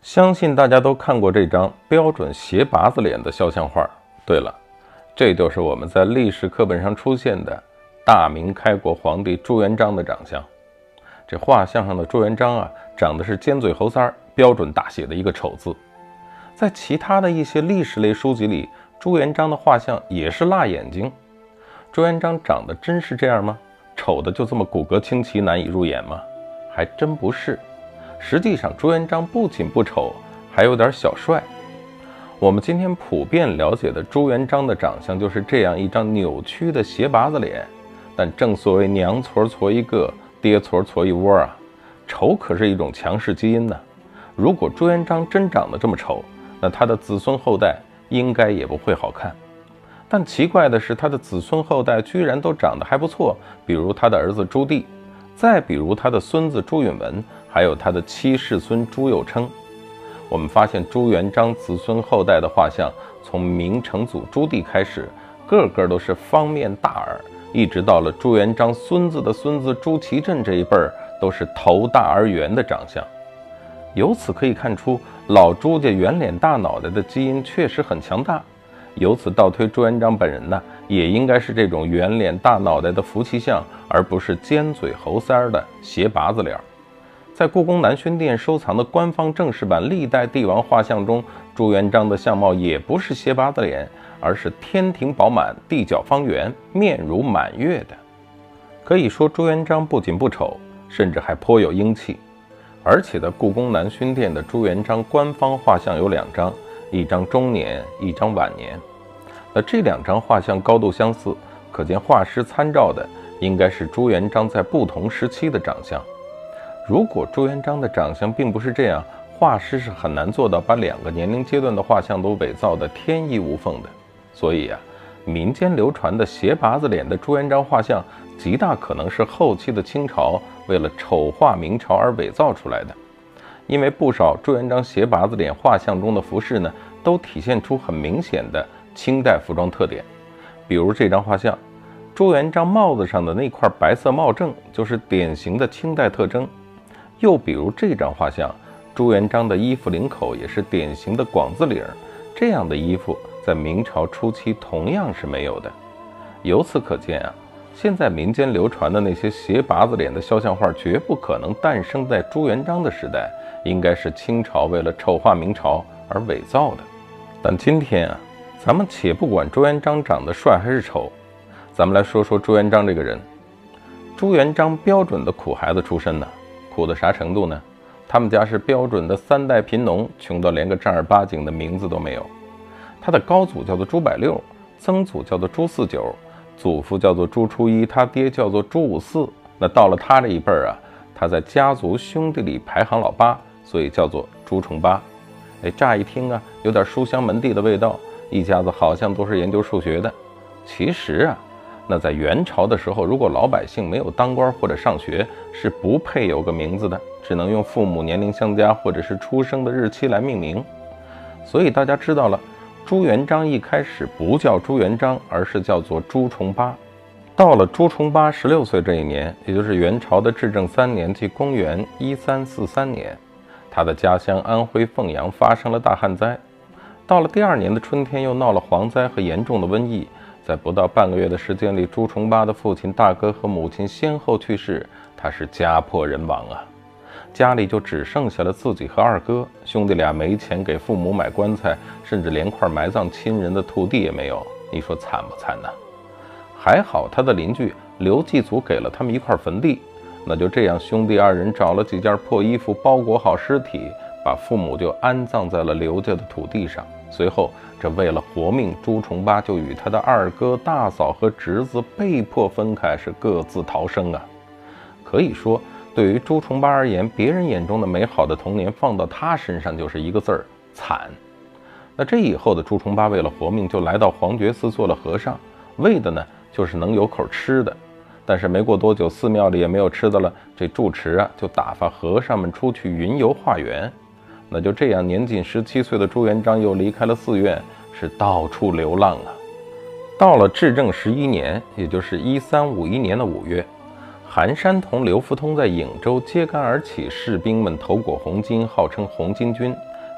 相信大家都看过这张标准斜拔子脸的肖像画。对了，这就是我们在历史课本上出现的大明开国皇帝朱元璋的长相。这画像上的朱元璋长得是尖嘴猴腮，标准大写的一个丑字。在其他的一些历史类书籍里，朱元璋的画像也是辣眼睛。朱元璋长得真是这样吗？丑的就这么骨骼清奇，难以入眼吗？还真不是。实际上，朱元璋不仅不丑，还有点小帅。我们今天普遍了解的朱元璋的长相就是这样一张扭曲的斜拔子脸。但正所谓娘矬矬一个，爹矬矬一窝丑可是一种强势基因呢。如果朱元璋真长得这么丑，那他的子孙后代应该也不会好看。但奇怪的是，他的子孙后代居然都长得还不错，比如他的儿子朱棣，再比如他的孙子朱允炆，还有他的七世孙朱佑称。我们发现朱元璋子孙后代的画像，从明成祖朱棣开始，个个都是方面大耳，一直到了朱元璋孙子的孙子朱祁镇这一辈儿，都是头大而圆的长相。由此可以看出，老朱家圆脸大脑袋的基因确实很强大。由此倒推，朱元璋本人呢，也应该是这种圆脸大脑袋的福气相，而不是尖嘴猴腮的斜拔子脸。在故宫南轩殿收藏的官方正式版历代帝王画像中，朱元璋的相貌也不是斜拔子脸，而是天庭饱满，地角方圆，面如满月的。可以说，朱元璋不仅不丑，甚至还颇有英气。而且在故宫南轩殿的朱元璋官方画像有2张，一张中年，一张晚年。那这2张画像高度相似，可见画师参照的应该是朱元璋在不同时期的长相。如果朱元璋的长相并不是这样，画师是很难做到把2个年龄阶段的画像都伪造的天衣无缝的。所以民间流传的斜拔子脸的朱元璋画像，极大可能是后期的清朝为了丑化明朝而伪造出来的。因为不少朱元璋斜拔子脸画像中的服饰呢，都体现出很明显的清代服装特点。比如这张画像，朱元璋帽子上的那块白色帽正就是典型的清代特征。又比如这张画像，朱元璋的衣服领口也是典型的广字领，这样的衣服在明朝初期同样是没有的。由此可见现在民间流传的那些斜拔子脸的肖像画绝不可能诞生在朱元璋的时代，应该是清朝为了丑化明朝而伪造的。但今天咱们且不管朱元璋长得帅还是丑，咱们来说说朱元璋这个人。朱元璋标准的苦孩子出身苦到啥程度呢？他们家是标准的3代贫农，穷到连个正儿八经的名字都没有。他的高祖叫做朱百六，曾祖叫做朱四九，祖父叫做朱初一，他爹叫做朱五四。那到了他这一辈儿他在家族兄弟里排行老8，所以叫做朱重八。乍一听有点书香门第的味道，一家子好像都是研究数学的。其实那在元朝的时候，如果老百姓没有当官或者上学，是不配有个名字的，只能用父母年龄相加或者是出生的日期来命名。所以大家知道了，朱元璋一开始不叫朱元璋，而是叫做朱重八。到了朱重八16岁这一年，也就是元朝的至正3年，即公元1343年，他的家乡安徽凤阳发生了大旱灾。到了第2年的春天，又闹了蝗灾和严重的瘟疫。在不到半个月的时间里，朱重八的父亲、大哥和母亲先后去世，他是家破人亡家里就只剩下了自己和2哥，兄弟俩没钱给父母买棺材，甚至连块埋葬亲人的土地也没有。你说惨不惨呢？还好他的邻居刘继祖给了他们一块坟地，那就这样，兄弟2人找了几件破衣服，包裹好尸体，把父母就安葬在了刘家的土地上。随后，这为了活命，朱重八就与他的2哥、大嫂和侄子被迫分开，是各自逃生可以说，对于朱重八而言，别人眼中的美好的童年，放到他身上就是一个字儿：惨。那这以后的朱重八为了活命，就来到黄觉寺做了和尚，为的呢就是能有口吃的。但是没过多久，寺庙里也没有吃的了，这住持就打发和尚们出去云游化缘。那就这样，年仅17岁的朱元璋又离开了寺院，是到处流浪到了至正11年，也就是1351年的5月，韩山童、刘福通在颍州揭竿而起，士兵们头裹红巾，号称红巾军，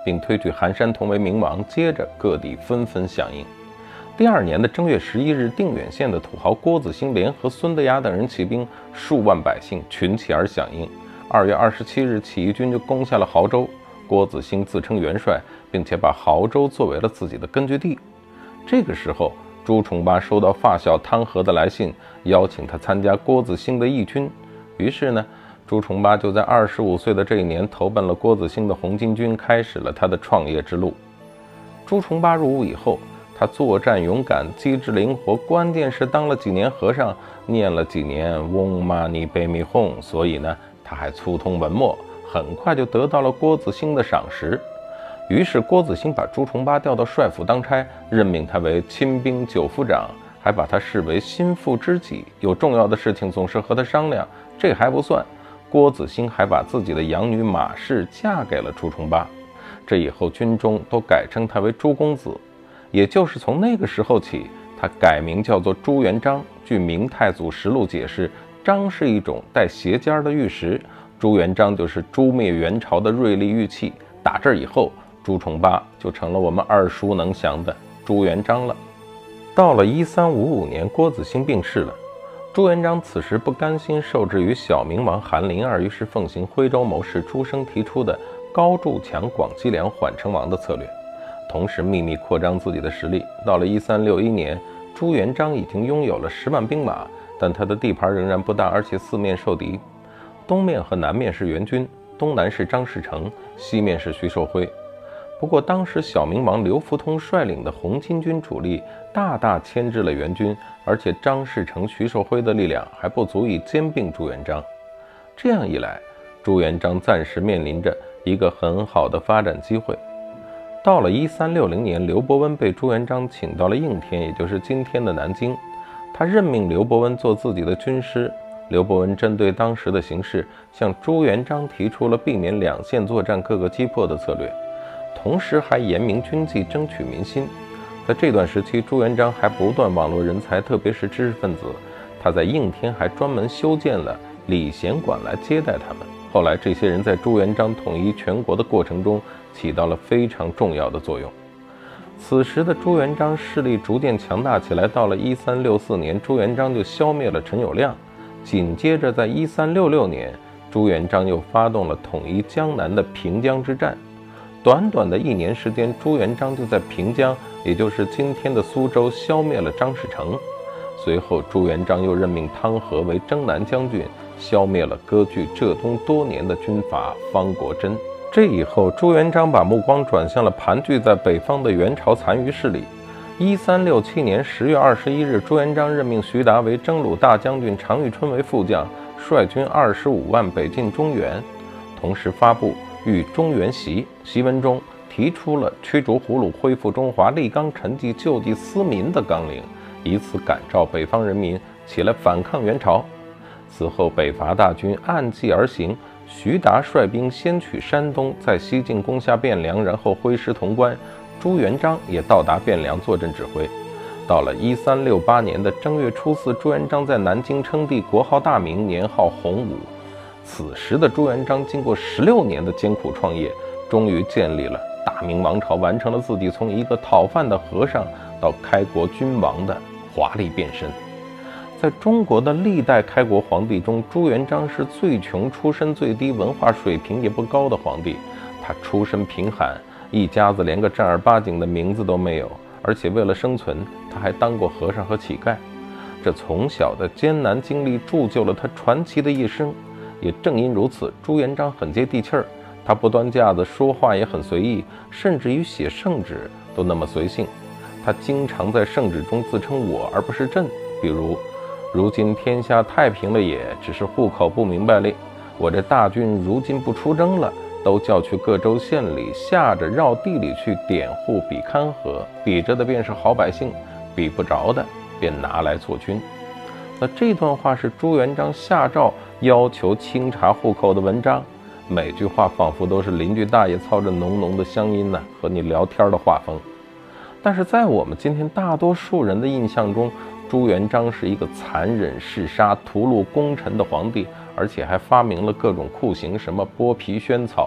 并推举韩山童为明王，接着各地纷纷响应。第2年的正月11日，定远县的土豪郭子兴联合孙德雅等人起兵，数万百姓群起而响应。2月27日，起义军就攻下了亳州，郭子兴自称元帅，并且把亳州作为了自己的根据地。这个时候，朱重八收到发小汤和的来信，邀请他参加郭子兴的义军。于是呢，朱重八就在25岁的这一年投奔了郭子兴的红巾军，开始了他的创业之路。朱重八入伍以后，他作战勇敢，机智灵活，关键是当了几年和尚，念了几年嗡嘛呢呗咪吽，所以呢，他还粗通文墨，很快就得到了郭子兴的赏识。于是郭子兴把朱重八调到帅府当差，任命他为亲兵9府长，还把他视为心腹知己，有重要的事情总是和他商量。这还不算，郭子兴还把自己的养女马氏嫁给了朱重八。这以后军中都改称他为朱公子。也就是从那个时候起，他改名叫做朱元璋。据《明太祖实录》解释，璋是一种带斜尖的玉石，朱元璋就是诛灭元朝的锐利玉器。打这以后，朱重八就成了我们耳熟能详的朱元璋了。到了1355年，郭子兴病逝了。朱元璋此时不甘心受制于小明王韩林儿，于是奉行徽州谋士朱升提出的高筑墙、广积粮、缓称王的策略，同时秘密扩张自己的实力。到了1361年，朱元璋已经拥有了10万兵马，但他的地盘仍然不大，而且四面受敌。东面和南面是元军，东南是张士诚，西面是徐寿辉。不过当时小明王刘福通率领的红巾军主力大大牵制了元军，而且张士诚、徐寿辉的力量还不足以兼并朱元璋。这样一来，朱元璋暂时面临着一个很好的发展机会。到了1360年，刘伯温被朱元璋请到了应天，也就是今天的南京。他任命刘伯温做自己的军师。刘伯温针对当时的形势，向朱元璋提出了避免两线作战、各个击破的策略，同时还严明军纪，争取民心。在这段时期，朱元璋还不断网络人才，特别是知识分子。他在应天还专门修建了礼贤馆来接待他们。后来，这些人在朱元璋统一全国的过程中起到了非常重要的作用。此时的朱元璋势力逐渐强大起来。到了1364年，朱元璋就消灭了陈友谅。紧接着，在1366年，朱元璋又发动了统一江南的平江之战。短短的1年时间，朱元浙就在平江，也就是今天的苏州，消灭了张士诚。随后，朱元璋又任命汤和为征南将军，消灭了割据浙东多年的军阀方国珍。这以后，朱元璋把目光转向了盘踞在北方的元朝残余势力。1367年10月21日，朱元璋任命徐达为征虏大将军，常遇春为副将，率军25万北进中原。同时发布《谕中原檄》，檄文中提出了驱逐胡虏、恢复中华、立纲陈纪、救济思民的纲领，以此感召北方人民起来反抗元朝。此后，北伐大军按计而行，徐达率兵先取山东，在西进攻下汴梁，然后挥师潼关。朱元璋也到达汴梁坐镇指挥。到了1368年的正月初4，朱元璋在南京称帝，国号大明，年号洪武。此时的朱元璋经过16年的艰苦创业，终于建立了大明王朝，完成了自己从一个讨饭的和尚到开国君王的华丽变身。在中国的历代开国皇帝中，朱元璋是最穷、出身最低、文化水平也不高的皇帝。他出身贫寒，一家子连个正儿八经的名字都没有，而且为了生存，他还当过和尚和乞丐。这从小的艰难经历铸就了他传奇的一生。也正因如此，朱元璋很接地气儿，他不端架子，说话也很随意，甚至于写圣旨都那么随性。他经常在圣旨中自称我而不是朕，比如如今天下太平了也，只是户口不明白哩。我这大军如今不出征了，都叫去各州县里下着绕地里去点户比勘核，比着的便是好百姓，比不着的便拿来做军。那这段话是朱元璋下诏要求清查户口的文章，每句话仿佛都是邻居大爷操着浓浓的乡音和你聊天的画风。但是在我们今天大多数人的印象中，朱元璋是一个残忍嗜杀、屠戮功臣的皇帝，而且还发明了各种酷刑，什么剥皮宣草、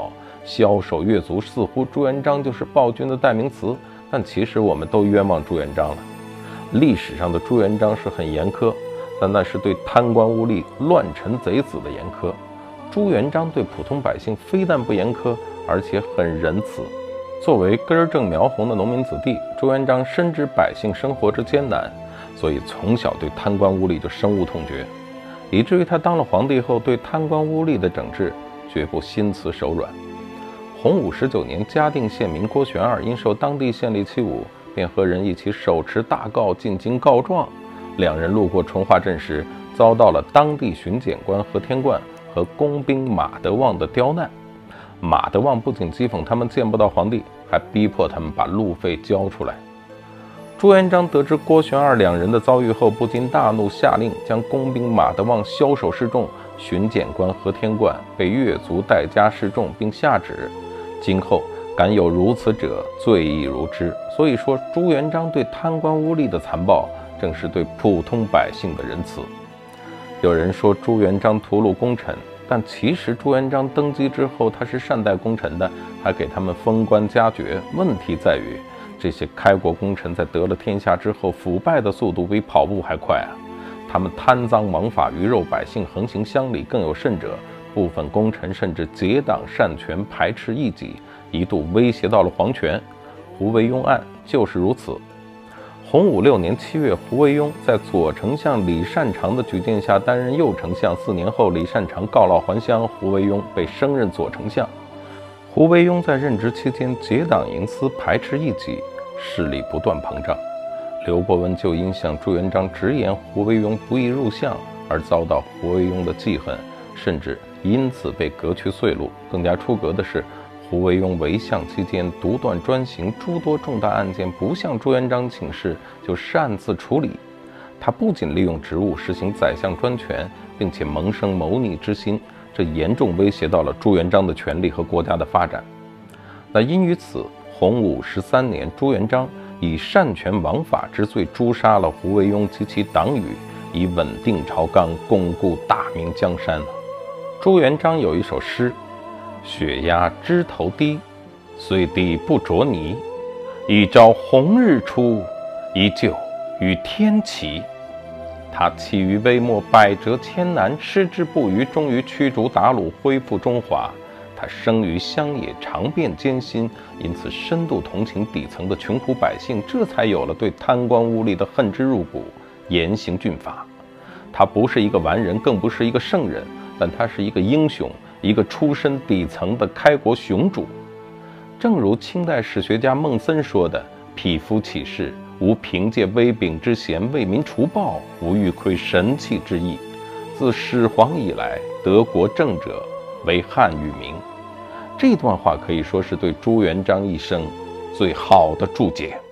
枭首越族，似乎朱元璋就是暴君的代名词，但其实我们都冤枉朱元璋了。历史上的朱元璋是很严苛，但那是对贪官污吏、乱臣贼子的严苛。朱元璋对普通百姓非但不严苛，而且很仁慈。作为根正苗红的农民子弟，朱元璋深知百姓生活之艰难，所以从小对贪官污吏就深恶痛绝，以至于他当了皇帝后，对贪官污吏的整治绝不心慈手软。洪武19年，嘉定县民郭玄二因受当地县吏欺侮，便和人一起手持大诰进京告状。两人路过淳化镇时，遭到了当地巡检官何天贯和工兵马德旺的刁难。马德旺不仅讥讽他们见不到皇帝，还逼迫他们把路费交出来。朱元璋得知郭玄二两人的遭遇后，不禁大怒，下令将工兵马德旺枭首示众，巡检官何天贯被越族代家示众，并下旨今后敢有如此者，罪亦如之。所以说，朱元璋对贪官污吏的残暴，正是对普通百姓的仁慈。有人说朱元璋屠戮功臣，但其实朱元璋登基之后，他是善待功臣的，还给他们封官加爵。问题在于，这些开国功臣在得了天下之后，腐败的速度比跑步还快啊！他们贪赃枉法，鱼肉百姓，横行乡里。更有甚者，部分功臣甚至结党擅权，排斥异己，一度威胁到了皇权。胡惟庸案就是如此。洪武6年7月，胡惟庸在左丞相李善长的举荐下担任右丞相。4年后，李善长告老还乡，胡惟庸被升任左丞相。胡惟庸在任职期间结党营私，排斥异己，势力不断膨胀。刘伯温就因向朱元璋直言胡惟庸不宜入相，而遭到胡惟庸的记恨，甚至因此被革去岁禄。更加出格的是，胡惟庸为相期间独断专行，诸多重大案件不向朱元璋请示就擅自处理。他不仅利用职务实行宰相专权，并且萌生谋逆之心，这严重威胁到了朱元璋的权力和国家的发展。那因于此，洪武13年，朱元璋以擅权枉法之罪诛杀了胡惟庸及其党羽，以稳定朝纲，巩固大明江山。朱元璋有一首诗：雪压枝头低，虽地不着泥。一朝红日出，依旧与天齐。他起于微末，百折千难，矢志不渝，终于驱逐鞑虏，恢复中华。他生于乡野，尝遍艰辛，因此深度同情底层的穷苦百姓，这才有了对贪官污吏的恨之入骨，严刑峻法。他不是一个完人，更不是一个圣人，但他是一个英雄，一个出身底层的开国雄主。正如清代史学家孟森说的：“匹夫起事，无凭借威柄之嫌，为民除暴，无欲窥神器之意。自始皇以来，得国正者，为汉与明。”这段话可以说是对朱元璋一生最好的注解。